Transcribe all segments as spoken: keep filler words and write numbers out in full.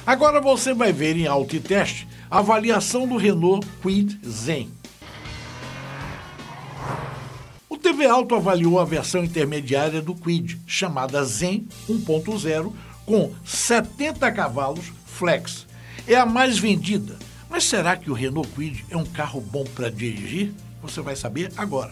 Agora você vai ver em autoteste a avaliação do Renault Kwid Zen. O T V Auto avaliou a versão intermediária do Kwid, chamada Zen um ponto zero, com setenta cavalos flex. É a mais vendida. Mas será que o Renault Kwid é um carro bom para dirigir? Você vai saber agora.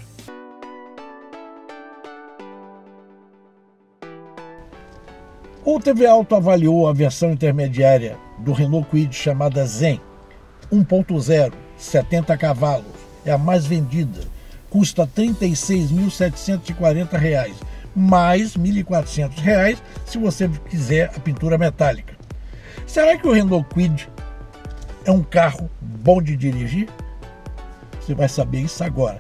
O T V Auto avaliou a versão intermediária do Renault Kwid chamada Zen um ponto zero, setenta cavalos. É a mais vendida. Custa trinta e seis mil setecentos e quarenta reais, mais mil e quatrocentos reais se você quiser a pintura metálica. Será que o Renault Kwid é um carro bom de dirigir? Você vai saber isso agora.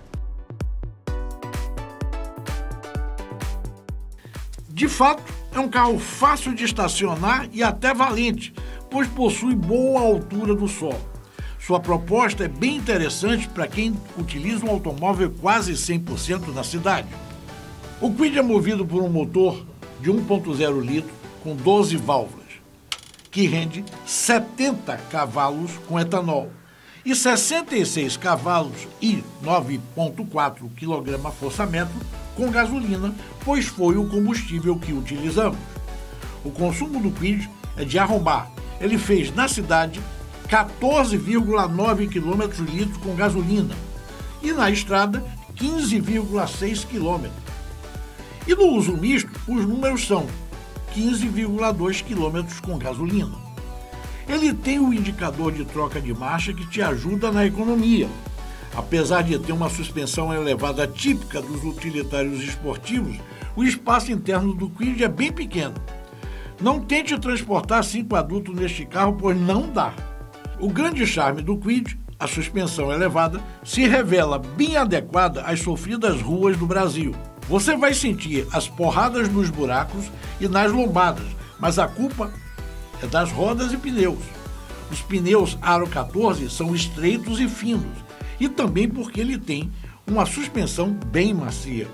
De fato, é um carro fácil de estacionar e até valente, pois possui boa altura do solo. Sua proposta é bem interessante para quem utiliza um automóvel quase cem por cento na cidade. O Kwid é movido por um motor de um ponto zero litro com doze válvulas, que rende setenta cavalos com etanol e sessenta e seis cavalos e nove vírgula quatro quilograma-força-metro com gasolina, pois foi o combustível que utilizamos. O consumo do Kwid é de arrombar. Ele fez na cidade quatorze vírgula nove quilômetros litro com gasolina e na estrada quinze vírgula seis quilômetros. E no uso misto, os números são quinze vírgula dois quilômetros com gasolina. Ele tem o indicador de troca de marcha que te ajuda na economia. Apesar de ter uma suspensão elevada típica dos utilitários esportivos, o espaço interno do Kwid é bem pequeno. Não tente transportar cinco adultos neste carro, pois não dá. O grande charme do Kwid, a suspensão elevada, se revela bem adequada às sofridas ruas do Brasil. Você vai sentir as porradas nos buracos e nas lombadas, mas a culpa é das rodas e pneus. Os pneus Aro quatorze são estreitos e finos, e também porque ele tem uma suspensão bem macia.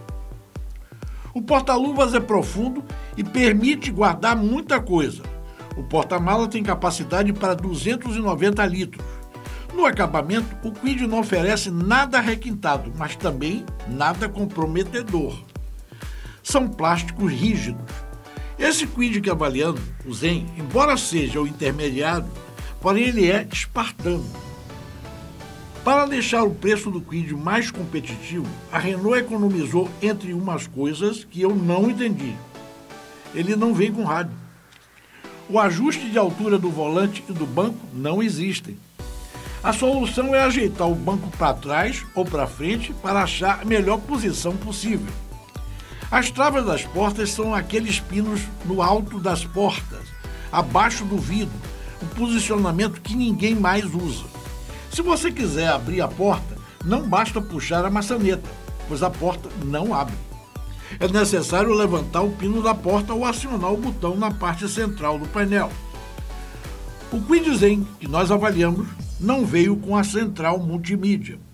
O porta-luvas é profundo e permite guardar muita coisa. O porta-mala tem capacidade para duzentos e noventa litros. No acabamento, o Kwid não oferece nada requintado, mas também nada comprometedor. São plásticos rígidos. Esse Kwid que avaliando, o Zen, embora seja o intermediário, porém ele é espartano. Para deixar o preço do Kwid mais competitivo, a Renault economizou entre umas coisas que eu não entendi. Ele não vem com rádio. O ajuste de altura do volante e do banco não existem. A solução é ajeitar o banco para trás ou para frente para achar a melhor posição possível. As travas das portas são aqueles pinos no alto das portas, abaixo do vidro, um posicionamento que ninguém mais usa. Se você quiser abrir a porta, não basta puxar a maçaneta, pois a porta não abre. É necessário levantar o pino da porta ou acionar o botão na parte central do painel. O Kwid Zen, que nós avaliamos, não veio com a central multimídia.